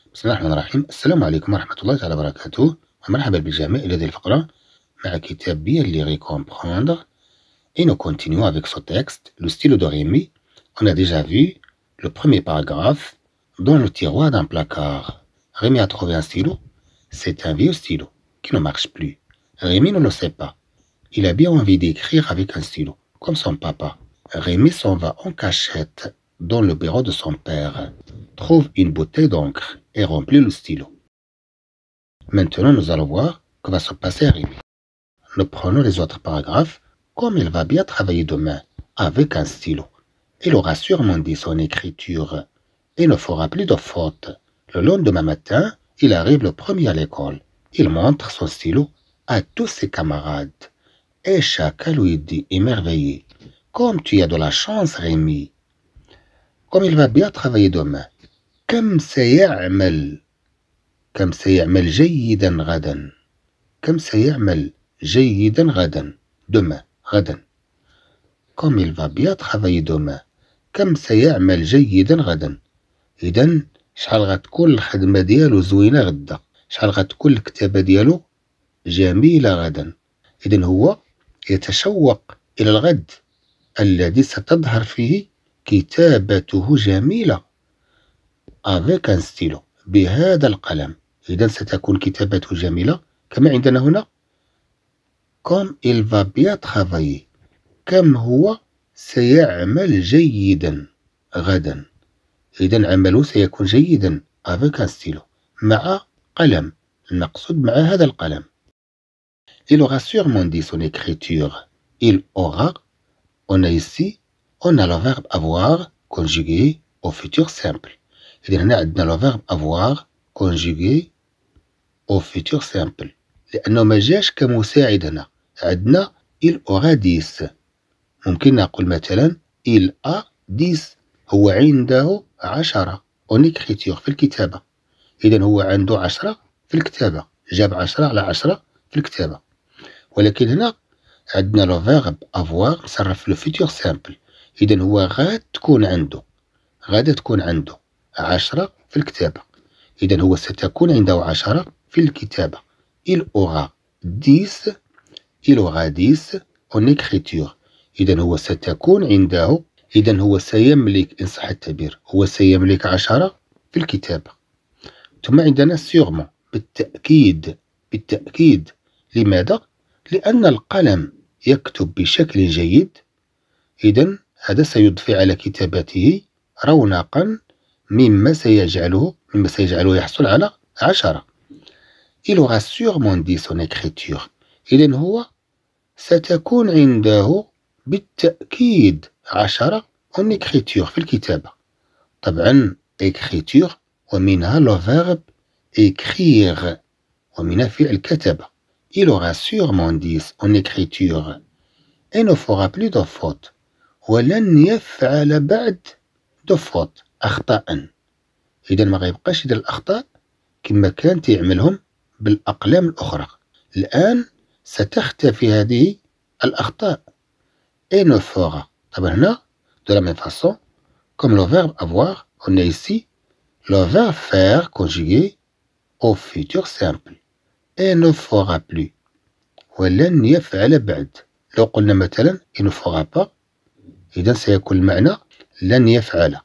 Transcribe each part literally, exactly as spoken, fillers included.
بسم الله الرحمن الرحيم. السلام عليكم ورحمة الله تعالى وبركاته، ومرحبا بالجميع إلى هذه الفقرة مع كتاب Bien lire et comprendre. Et nous continuons avec ce texte, le stylo de Rémi. On a déjà vu le premier paragraphe dans le tiroir d'un placard. Rémi a trouvé un stylo. C'est un vieux stylo qui ne marche plus. Rémi ne le sait pas. Il a bien envie d'écrire avec un stylo, comme son papa. Rémi s'en va en cachette dans le bureau de son père, trouve une bouteille d'encre et remplit le stylo. Maintenant, nous allons voir que va se passer à Rémi. Nous prenons les autres paragraphes. Comme il va bien travailler demain avec un stylo, il aura sûrement dit son écriture et ne fera plus de fautes. Le lendemain matin, il arrive le premier à l'école. Il montre son stylo à tous ses camarades. Et chacun lui dit émerveillé: comme tu as de la chance, Rémi. Comme il va bien travailler demain. كم سيعمل كم سيعمل جيدا غدا كم سيعمل جيدا غدا demain غدا. Comme il va bien travailler demain. كم سيعمل جيدا غدا. إذن شحال غتكون الخدمة ديالو زوينة غدا، شحال غتكون الكتابة ديالو جميلة غدا. إذن هو يتشوق إلى الغد الذي ستظهر فيه كتابته جميلة avec un stylo، بهذا القلم. إذن ستكون كتابته جميلة كما عندنا هنا comme il va bien travailler. كم هو سيعمل جيدا غدا. إذن عمله سيكون جيدا avec un stylo، مع قلم، المقصود مع هذا القلم. Il aura sûrement dit son écriture. Il aura, on a ici, on a le verbe avoir conjugué au futur simple. إذن هنا عندنا le verbe avoir conjugué au futur simple، لأنه ما جاش كمساعد هنا. عندنا il aura dix. ممكن نقول مثلا il a dix، هو عنده عشرة en écriture في الكتابة. إذن هو عنده عشرة في الكتابة، جاب عشرة على عشرة في الكتابة. ولكن هنا عندنا لو فيرب افوار مصرف في لو فيتور سامبل. إذن هو غاد تكون عنده غادة تكون عنده عشرة في الكتابة. إذن هو ستكون عنده عشرة في الكتابة. il aura dix il aura dix en écriture. إذن هو ستكون عنده، إذن هو سيملك إن صح التعبير، هو سيملك عشرة في الكتابة. ثم عندنا سيغمون، بالتأكيد بالتأكيد. لماذا؟ لأن القلم يكتب بشكل جيد. إذن هذا سيضفي على كتابته رونقا، مما سيجعله مما سيجعله يحصل على عشرة. il aura sûrement dit son écriture. إذن هو ستكون عنده بالتأكيد عشرة en écriture في الكتابة. طبعا écriture ومنها le verbe écrire ومنها فعل كتب. il aura sûrement dix en écriture et ne fera plus de fautes. ولن يفعل بعد de fautes أخطاء. إذا ما غيبقاش يدير الأخطاء كما كان تيعملهم بالأقلام الأخرى. الآن ستختفي هذه الأخطاء. et ne fera. طبعا هنا de la même façon comme le verbe avoir, on a ici le verbe faire conjugué au futur simple. et ne fera plus ولن يفعل بعد. لو قلنا مثلا il ne fera pas، إذن سيكون المعنى لن يفعل.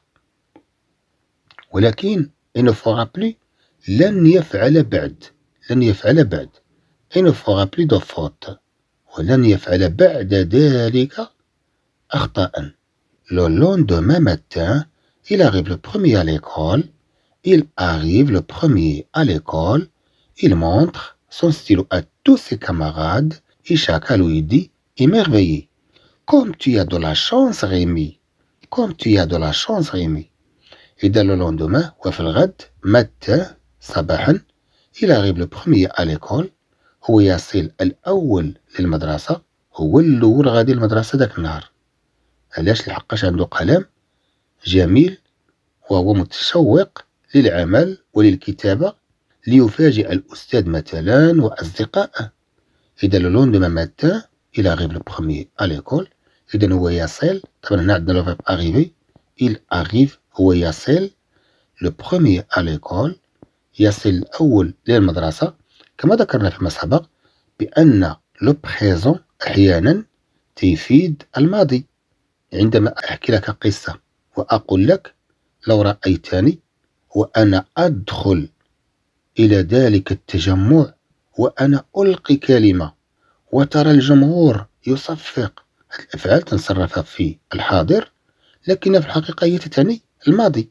ولكن il ne fera plus لن يفعل بعد، لن يفعل بعد. il ne fera plus de fautes ولن يفعل بعد ذلك أخطاء. le lendemain matin il arrive le premier à l'école. il arrive le premier à l'école. il montre son stylo à tous ses camarades et chacun lui dit émerveillé: comme tu as de la chance, Rémi. comme tu as de la chance, Rémi. إذا le lendemain وفي الغد matin صباحا il arrive le premier à l'école. هو يصل الأول للمدرسة، هو الأول غادي المدرسة ذاك النهار. علاش؟ لحقاش عنده قلم جميل وهو متشوق للعمل وللكتابة ليفاجئ الأستاذ مثلا وأصدقائه. إذا le lendemain matin il arrive le premier à l'école. إذن هو يصل. طبعا هنا عندنا le verbe arriver. il arrive هو يصل le premier à l'école. يصل الأول للمدرسة. كما ذكرنا فيما سبق بأن لو بريزون أحيانا تفيد الماضي. عندما أحكي لك قصة وأقول لك لو رأيتني وأنا أدخل إلى ذلك التجمع وأنا ألقي كلمة وترى الجمهور يصفق، هذه الأفعال تنصرف في الحاضر لكن في الحقيقة هي تتعني الماضي.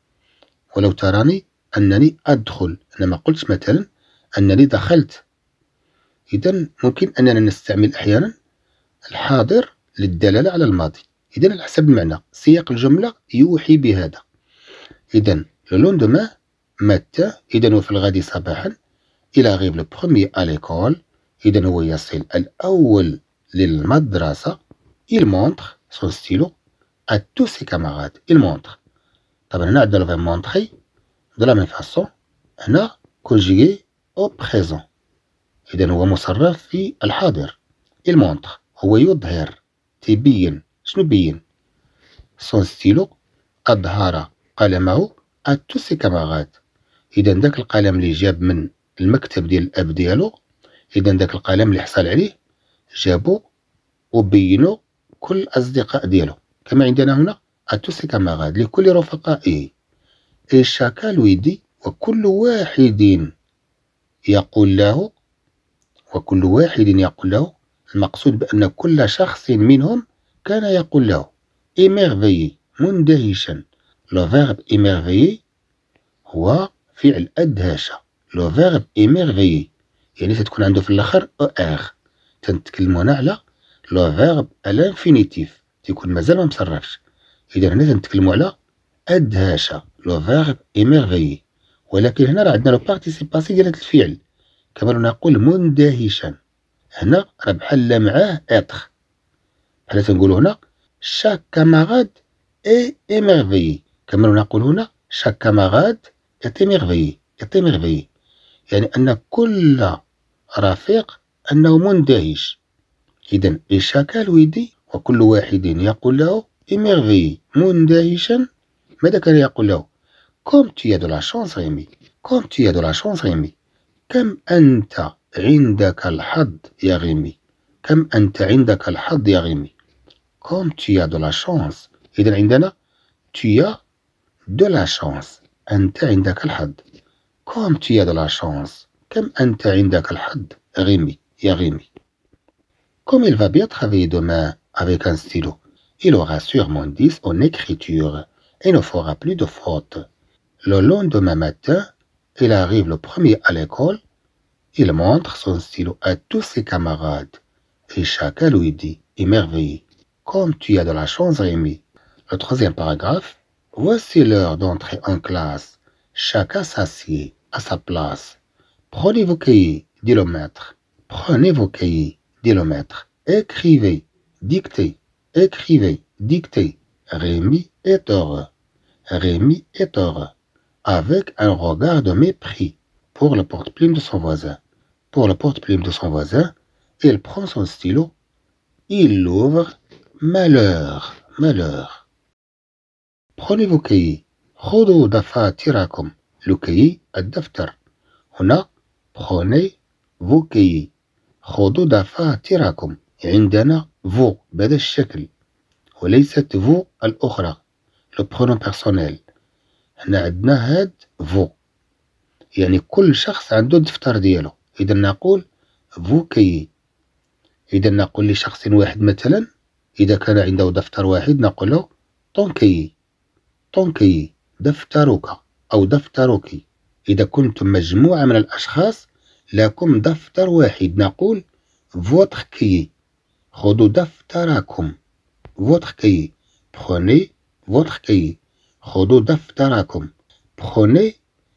ولو تراني أنني أدخل، أنا ما قلت مثلا أنني دخلت. إذن ممكن أننا نستعمل أحيانا الحاضر للدلالة على الماضي. إذن على حسب المعنى سياق الجملة يوحي بهذا. إذن لو لوندومان متى، إذن هو في الغد صباحا. إلى غيب لو بروميي à l'école، إذن هو يصل الأول للمدرسة. il montre son stylo à tous ses camarades. il montre، طبعا هنا عندنا لو مونتخي de la même façon، هنا conjugué au présent، إذن هو مصرف في الحاضر. il montre هو يظهر، تبين. شنو بين؟ son stylo، أظهر قلمه à tous ses camarades. إذن داك القلم اللي جاب من المكتب ديال الأب ديالو، إذن داك القلم اللي حصل عليه جابو وبينو كل الأصدقاء ديالو. كما عندنا هنا à tous ses camarades لكل رفقائه. et chacun lui dit، وكل واحد يقول له، وكل واحد يقول له، المقصود بأن كل شخص منهم كان يقول له émerveillé، مندهشا. لو فيرب émerveillé هو فعل أدهش. لو فيرب émerveillé يعني تتكون عنده في الآخر أو آخ. تنتكلمو هنا على لو فيرب الانفينيتيف، تيكون مازال ما مصرفش. إذا هنا تنتكلمو على أدهش لو فيرب émerveillé. ولكن هنا راه عندنا لو بارتيسيباسي ديال هاد الفعل، كما لو نقول مندهشا. هنا راه بحال معاه إتر، بحال تنقولو هنا chaque camarade est émerveillé. كما لو نقول هنا chaque camarade est émerveillé. est émerveillé يعني أن كل رفيق أنه مندهش. إذن et chacun lui dit، وكل واحد يقول له émerveillé، مندهشا. ماذا كان يقول له؟ comme tu as de la chance Rémi، comme tu as de la chance Rémi، كم أنت عندك الحظ يا غيمي، كم أنت عندك الحظ يا غيمي. comme tu as de la chance، إذن عندنا tu as de la chance، أنت عندك الحظ. comme tu as de la chance، كم أنت عندك الحظ غيمي يا غيمي. comme il va bien travailler demain avec un stylo، il aura sûrement dix en écriture et ne fera plus de fautes. le lendemain matin il arrive le premier à l'école. il montre son stylo à tous ses camarades et chacun lui dit émerveillé comme tu as de la chance Rémi. le troisième paragraphe. voici l'heure d'entrer en classe. chacun s'assied à sa place. prenez vos cahiers, dit le maître. prenez vos cahiers, dit le maître. écrivez, dictez, écrivez, dictez. Rémi est heureux. Rémi est heureux. avec un regard de mépris pour le porte-plume de son voisin. Pour le porte-plume de son voisin, il prend son stylo. il l'ouvre. malheur, malheur. prenez vos cahiers. خذوا دفاتركم. لو كيي الدفتر. هنا prenez vos cahiers. خذوا دفاتركم. عندنا vous بهذا الشكل وليست vous الأخرى لو برونون بيرسونيل. هنا عندنا هاد vous يعني كل شخص عنده الدفتر ديالو. إذا نقول vous cahiers. إذا نقول لشخص واحد مثلا إذا كان عنده دفتر واحد نقول له ton cahier. ton cahier دفترك أو دفترك. إذا كنتم مجموعة من الأشخاص لكم دفتر واحد نقول votre cahier. خذوا دفتركم. votre cahier. prenez votre cahier. خذوا دفتركم. prenez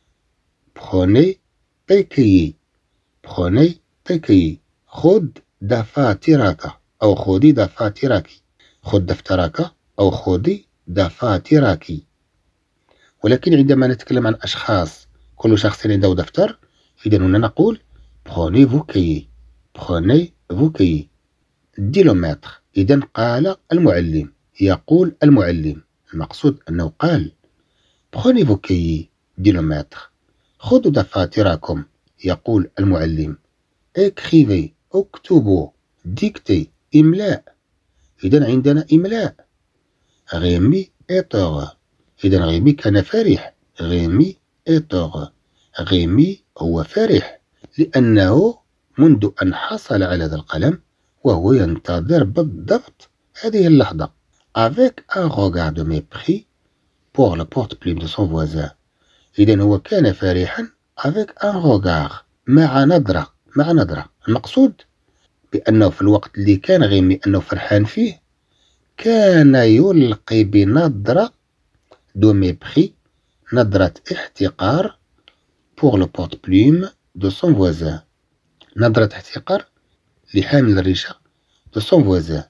prenez tes cahiers. prenez tes cahiers. خذ دفاترك أو خذي دفاترك. خذ دفترك أو خذي دفاترك. ولكن عندما نتكلم عن أشخاص كل شخص عنده دفتر إذا هنا نقول prenez vos cahiers. prenez vos cahiers. dit le maître. إذا قال المعلم. يقول المعلم. المقصود أنه قال prenez vos cahiers dit le maître. خذوا دفاتركم يقول المعلم. écrivez اكتبوا. dictez إملاء. إذا عندنا إملاء. غيمي est heureux. إذا غيمي كان فرح. غيمي est heureux. غيمي هو فرح لأنه منذ أن حصل على هذا القلم وهو ينتظر بالضبط هذه اللحظة. avec un regard de mépris pour le porte-plume de son voisin. إذا هو كان فرحا avec un regard مع نظرة مع نظرة. المقصود بأنه في الوقت اللي كان غيمي أنه فرحان فيه كان يلقي بنظرة دو ميبري نظرة احتقار pour le porte-plume de son voisin. نظرة احتقار لحامل الريشة de son voisin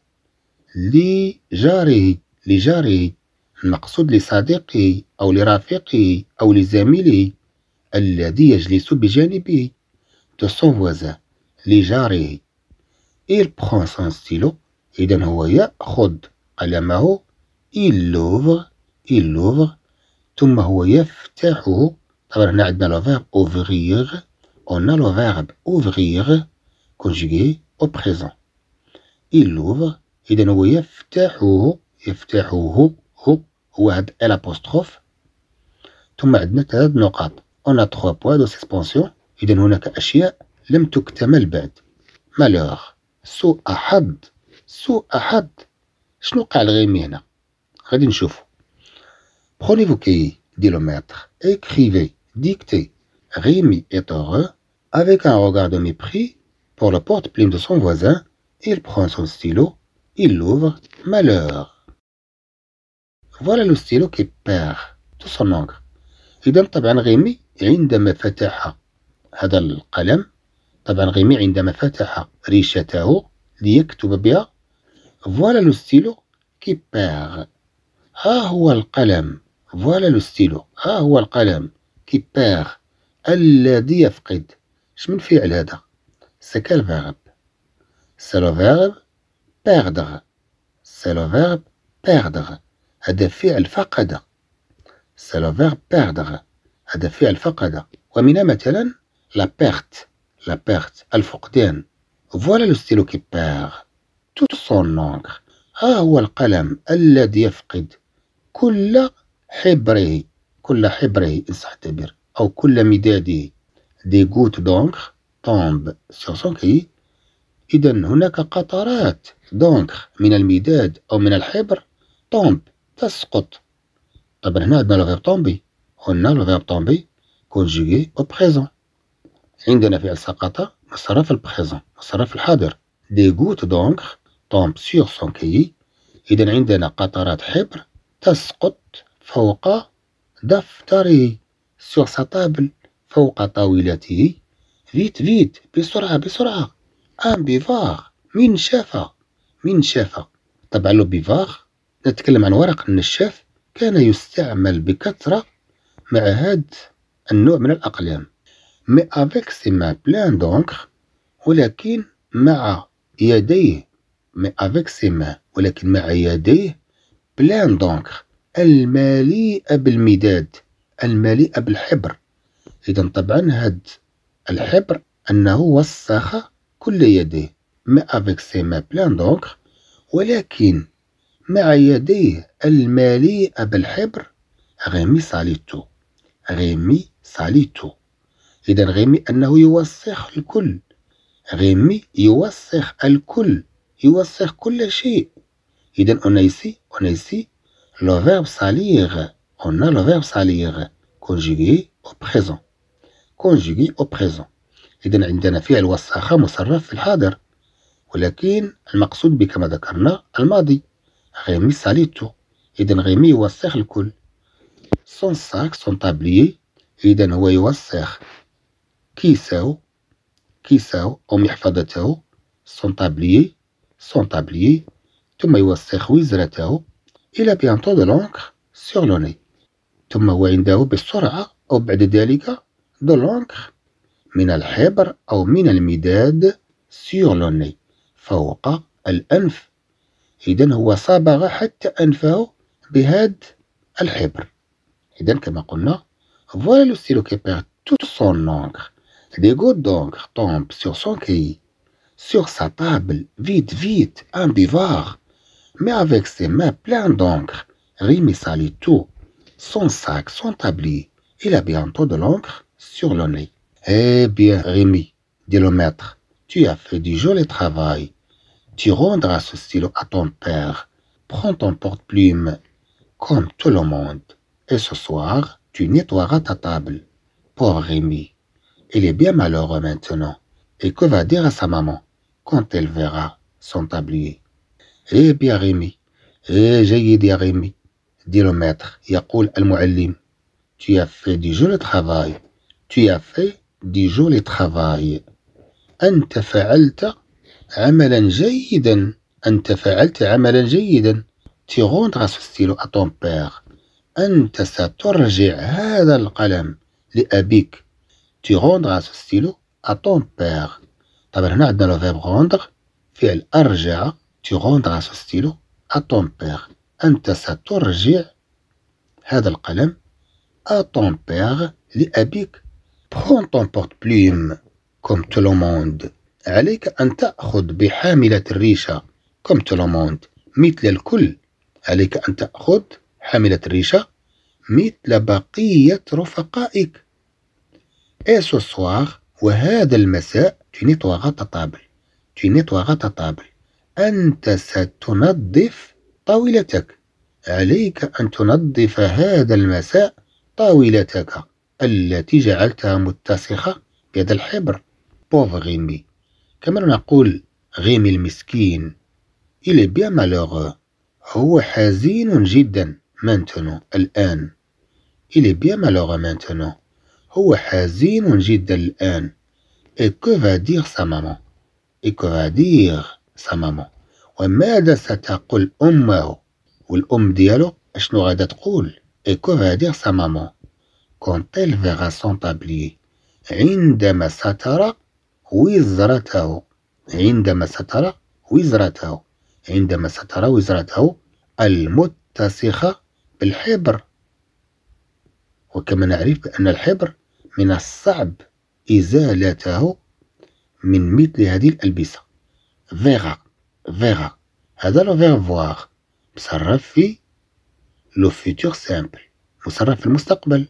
لجاره لجاره المقصود لصديقه أو لرفيقه أو لزميله الذي يجلس بجانبه de son voisin لجاره. il prend son stylo. إذا هو يأخذ قلمه. il l'ouvre il l'ouvre ثم هو يفتحه. طبعا هنا عندنا le verbe ouvrir. on a le verbe ouvrir conjugué au présent. il l'ouvre. إذا هو يفتحه يفتحه هو هو هاد الابوستروف. ثم عندنا ثلاث نقاط. on a trois points de suspension. إذا هناك أشياء لم تكتمل بعد. malheur سوء حظ سوء حظ. شنو قال غيمي هنا؟ غادي نشوفو. prenez vos cahiers dit le maître. écrivez dictez. Rémi est heureux avec un regard de mépris pour le porte-plume de son voisin. il prend son stylo. il l'ouvre. malheur. voilà le stylo qui perd tout son encre. إذا طبعا غيمي عندما فتح هذا القلم طبعا غيمي عندما فتح ريشته ليكتب بها voilà le stylo qui perd. ها هو القلم. voilà le stylo. ها هو القلم qui perd الذي يفقد. اش من فعل هذا؟ c'est quel verbe؟ c'est le verbe perdre. c'est le verbe perdre. هذا فعل فقد. c'est le verbe perdre. هذا فعل فقد. ومنها مثلا la perte. la perte الفقدان. voilà le stylo qui perd tout son encre. ها هو القلم الذي يفقد كل حبره. كل حبره إن صح التعبير أو كل مداده. des gouttes d'encre tombent sur son cahier. إذا هناك قطرات d'encre من المداد أو من الحبر tombe تسقط. طبعا هنا عندنا le verbe tomber. هنا le verbe tomber conjugué au présent. عندنا فعل سقط مصرف في البريزون مصرف في الحاضر. des gouttes d'encre tombent sur son cahier. إذا عندنا قطرات حبر تسقط فوق دفتره sur sa table فوق طاولته. vite vite بسرعة بسرعة. un buvard منشفة منشفة. طبعا لو بيفار نتكلم عن ورق النشاف كان يستعمل بكثرة مع هذا النوع من الأقلام. mais avec ses mains pleines d'encre ولكن مع يديه mais avec ses mains ولكن مع يديه plein d'encre المليئة بالمداد المليئة بالحبر. إذا طبعا هاد الحبر أنه وسخ كل يديه. mais avec ses mains pleines d'encre ولكن مع يديه المليئة بالحبر. غيمي ساليتو. غيمي ساليتو. إذا غيمي أنه يوسخ الكل. غيمي يوسخ الكل يوسخ كل شيء. إذا on a ici on a ici le verbe salir. on a le verbe salir conjugué au présent conjugué au présent. إذا عندنا فعل وسخ مصرف في الحاضر ولكن المقصود به كما ذكرنا الماضي. غيمي ساليتو. إذا غيمي يوسخ الكل. son sac son tablier. إذا هو يوسخ كيسه كيسه أو محفظته son tablier son tablier. ثم يوسخ وزرته. il a bientôt de l'encre sur le nez. ثم هو عنده بسرعة أو بعد ذلك de l'encre من الحبر أو من المداد sur le nez فوق الأنف. إذا هو صبغ حتى أنفه بهذا الحبر. إذا كما قلنا voilà le stylo qui perd toute son encre. Des gouttes d'encre tombent sur son cahier, sur sa table, vite, vite, un buvard. Mais avec ses mains pleines d'encre, Rémi salit tout, son sac, son tablier. Il a bientôt de l'encre sur le nez. Eh bien, Rémi, dit le maître, tu as fait du joli travail. Tu rendras ce stylo à ton père. Prends ton porte-plume, comme tout le monde. Et ce soir, tu nettoieras ta table. Pauvre Rémi, il est bien malheureux maintenant. Et que va dire à sa maman quand elle verra son tablier? Eh bien Rémi, eh جيد يا Rémi, dit le maître. يقول المعلم, tu as fait du joli travail. Tu as fait du joli travail. أنت فعلت عملا جيدا. أنت فعلت عملا جيدا. Tu rendras ce stylo à ton père. أنت سترجع هذا القلم لأبيك. Tu rendras ce stylo à ton père. طبعا هنا عندنا le verbe rendre فعل أرجع. Tu rendras ce stylo à ton père. أنت سترجع هذا القلم à ton père لأبيك. Prends ton porte-plume comme tout le monde. عليك أن تأخذ بحاملة الريشة comme tout le monde. مثل الكل. عليك أن تأخذ حاملة الريشة مثل بقية رفقائك. Et ce soir, وهذا المساء, tu nettoieras ta table. Tu nettoieras ta table. أنت ستنظف طاولتك. عليك أن تنظف هذا المساء طاولتك التي جعلتها متسخة بيد الحبر. pauvre Rémi. كما نقول غيمي المسكين. il est bien malheureux. هو حزين جدا maintenant الآن. il est bien malheureux maintenant. هو حزين جدا الآن. et que va dire sa maman? et que va dire sa maman? وماذا ستقول أمه؟ والأم ديالو أشنو غادا تقول؟ et que va dire sa maman quand elle verra son tablier؟ عندما سترى وزرته. عندما سترى وزرته. عندما سترى وزرته المتسخة بالحبر. وكما نعرف بأن الحبر من الصعب إزالته من مثل هذه الألبسة. verra. verra. هذا لو verbe voir مصرف في لو futur simple. مصرف في المستقبل.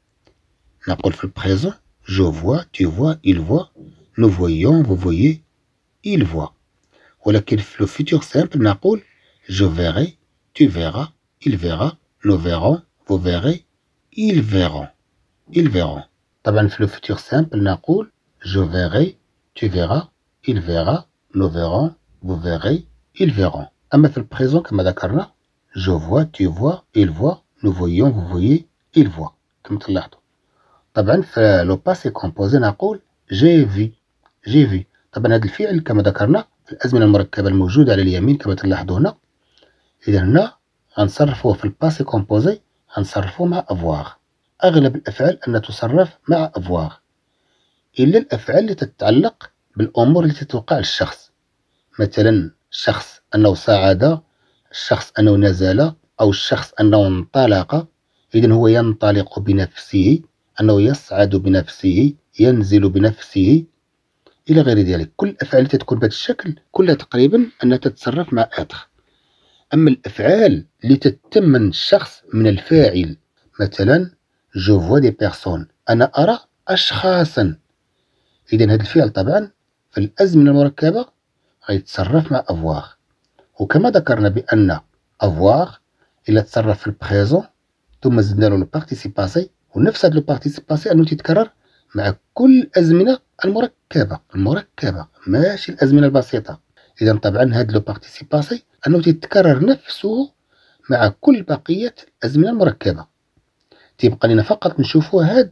نقول في البريزون je vois, tu vois, il voit, nous voyons, vous voyez, il voit. ولكن في لو futur simple نقول je verrai, tu verras, il verra, nous verrons, vous verrez, ils verront. ils verront. طبعا في لو futur simple نقول je verrai, tu verras, il verra, nous verrons, vous verrez, ils verront. أما في البريزون كما ذكرنا je vois, tu vois, il voit, nous voyons, vous voyez, il voit. كما تلاحظوا. طبعا في لو باسي كومبوزي نقول جي في. جي في. طبعا هذا الفعل كما ذكرنا في الأزمنة المركبة الموجودة على اليمين كما تلاحظوا هنا. إذا هنا غنصرفوه في الباسي كومبوزي غنصرفوه مع افواغ. أغلب الأفعال أن تصرف مع افواغ إلا الأفعال اللي تتعلق بالأمور اللي تتوقع للشخص. مثلا الشخص أنه صعد، الشخص أنه نزل، أو الشخص أنه انطلق. إذن هو ينطلق بنفسه، أنه يصعد بنفسه، ينزل بنفسه، إلى غير ذلك. كل الأفعال التي تكون بهذا الشكل كلها تقريبا أنها تتصرف مع أتر. أما الأفعال اللي تتم من الشخص من الفاعل، مثلا جو فوا دي بيرسون، أنا أرى أشخاصا. إذن هذا الفعل طبعا في الأزمنة المركبة غيتصرف مع أفواغ. وكما ذكرنا بأن أفواغ إلا تصرف في البريزون ثم زدنا له البارتيسيباسي، ونفس هذا البارتيسيباسي أنه تتكرر مع كل الأزمنة المركبة. المركبة ماشي الأزمنة البسيطة. إذا طبعا هذا لو بارتيسيباسي أنه تتكرر نفسه مع كل بقية الأزمنة المركبة. تيبقى لنا فقط نشوفوا هاد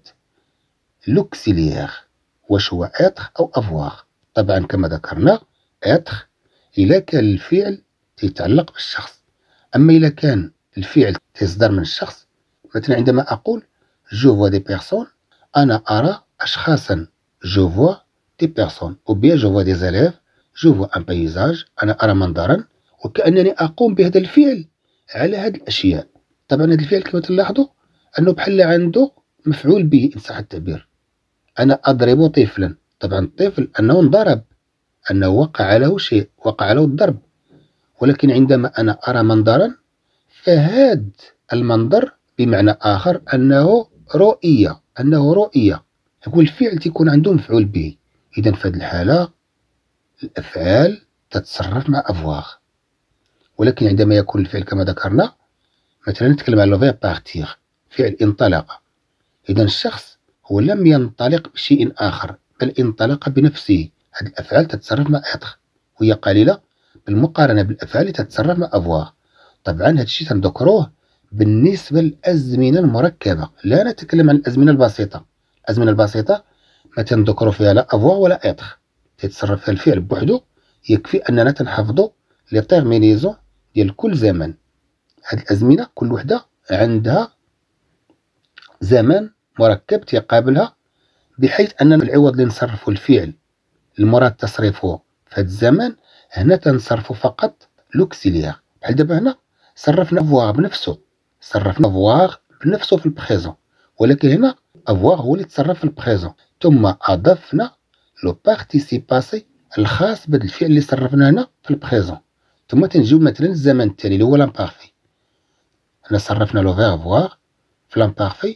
لوكسيليير واش هو اتر أو أفواغ. طبعا كما ذكرنا اتر إلا كان الفعل تيتعلق بالشخص. أما إلا كان الفعل تصدر من الشخص، مثلا عندما أقول جو فوا دي بيرسون، أنا أرى أشخاصا. جو فوا دي بيرسون، أو بيان جو فوا دي زيليف، جو فوا أن بيزاج، أنا أرى منظرا، وكأنني أقوم بهذا الفعل على هذه الأشياء. طبعا هذا الفعل كما تلاحظوا أنه بحال عنده مفعول به إن صح التعبير. أنا أضرب طفلا. طبعا الطفل أنه انضرب، أنه وقع له شيء، وقع له الضرب. ولكن عندما أنا أرى منظرا فهذا المنظر بمعنى آخر أنه رؤية، أنه رؤية. يقول الفعل تيكون عنده مفعول به. إذا في هذه الحالة الأفعال تتصرف مع أفواغ. ولكن عندما يكون الفعل كما ذكرنا، مثلا نتكلم على لو بارتيغ، فعل انطلق. إذا الشخص هو لم ينطلق بشيء آخر بل انطلق بنفسه. هذه الأفعال تتصرف مع إتر وهي قليلة بالمقارنة بالأفعال اللي تتصرف مع أفواغ. طبعا هذا الشيء تنذكروه بالنسبة للأزمنة المركبة، لا نتكلم عن الأزمنة البسيطة. الأزمنة البسيطة ما تنذكروا فيها لا أفواغ ولا إتر، تتصرف فيها الفعل بوحده. يكفي أننا تنحفظوا لي تيرمينيزون ديال كل زمن. هاد الأزمنة كل وحدة عندها زمن مركب تيقابلها، بحيث أننا العوض اللي نصرفوا الفعل المراد تصريفه في هذا الزمن، هنا تنصرفوا فقط لوكسيليير. بحال دابا هنا صرفنا افواغ بنفسه، صرفنا افواغ بنفسه في البريزون، ولكن هنا افواغ هو اللي تصرف في البريزون. ثم اضفنا لو بارتيسيباسي الخاص بهذا الفعل اللي صرفنا هنا في البريزون. ثم تنجيو مثلا الزمن التالي اللي هو لامبارفي. هنا صرفنا لو فيرفواغ في لامبارفي.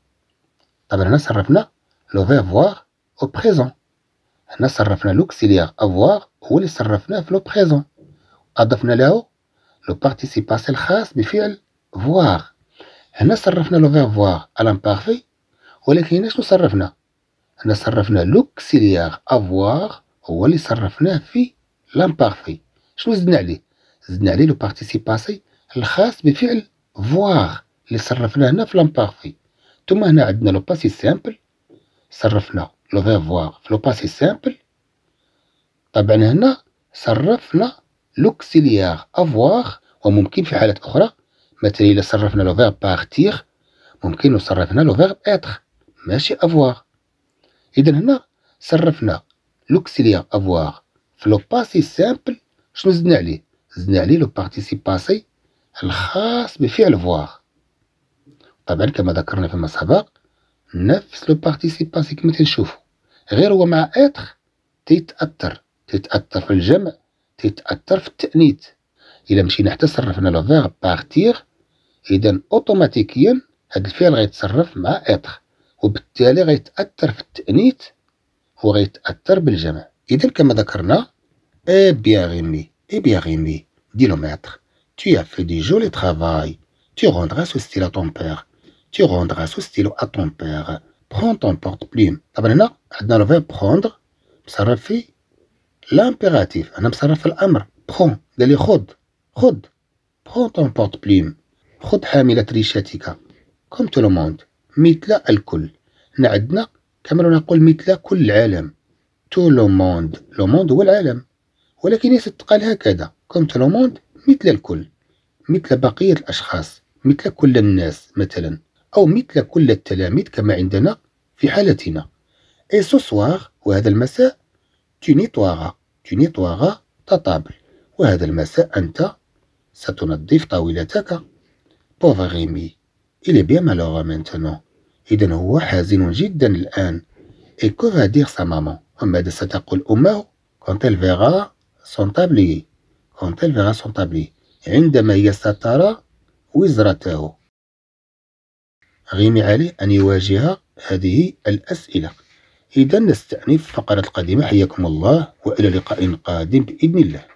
طبعا هنا صرفنا لو فيرفواغ او بريزون. هنا صرفنا لوكسيليير افواغ هو اللي صرفناه في لو بريزون، اضفنا له لو بارتيسيباسي الخاص بفعل فواغ. هنا صرفنا لو فيرب فواغ على لامبارفي، ولكن هنا شنو صرفنا؟ هنا صرفنا لوكسيليير افواغ هو اللي صرفناه في لامبارفي. شنو زدنا عليه؟ زدنا عليه لو بارتيسيباسي الخاص بفعل فواغ اللي صرفناه هنا في لامبارفي. ثم هنا عندنا لو باسي سامبل، صرفنا لو فيرب فواغ في لو باسي سامبل. طبعا هنا صرفنا لوكسيليير افواغ، وممكن في حالات أخرى مثلا إلا صرفنا لو فيرب بارتيغ ممكن لو صرفنا لو فيرب إتر ماشي افواغ. إذا هنا صرفنا لوكسيليير افواغ في لو باسي سامبل. شنو زدنا عليه؟ زدنا عليه لو بارتيسيباسي الخاص بفعل فواغ. طبعا كما ذكرنا فيما سبق نفس لو بارتيسيباسي كما تنشوفو، غير هو مع إتر تيتأثر تيتأثر في الجمع، تيتأثر في التأنيث. إلا مشينا حتى صرفنا لو فيرب بارتيغ، إذا أوتوماتيكيا هاد الفعل غيتصرف مع إتر، وبالتالي غيتأثر في التأنيث وغيتأثر بالجمع. إذا كما ذكرنا إي بيان ريمي، إي بيان ريمي دي لو ماتر tu as fait du joli travail, tu rendras ce stylo à ton père, tu rendras ce stylo à ton père, prends ton porte-plume. طبعا هنا عندنا لو فيرب prendre مصرف في لامبيراتيف، أنا مصرف في الأمر. بخون قال لي خذ خذ prends ton porte-plume، خذ حاملة ريشتك. كوم تو لو موند مثل الكل. هنا عندنا كما لو نقول مثل كل العالم. تو لو موند، لو موند هو العالم، ولكن يتقال هكذا كوم تو لو موند مثل الكل، مثل بقية الأشخاص، مثل كل الناس مثلا، أو مثل كل التلاميذ كما عندنا في حالتنا. اي سو سوار، وهذا المساء tu nettoieras tu nettoieras ta table، وهذا المساء أنت ستنظف طاولتك. pauvre Rémi il est bien malheureux maintenant. إذا هو حزين جدا الآن. et que va dire sa maman، وماذا ستقول أمه quand elle verra son tablier quand elle verra son tablier عندما هي سترى وزرته. غيمي عليه أن يواجه هذه الأسئلة. إذا نستأنف الفقرة القادمة. حياكم الله وإلى لقاء قادم بإذن الله.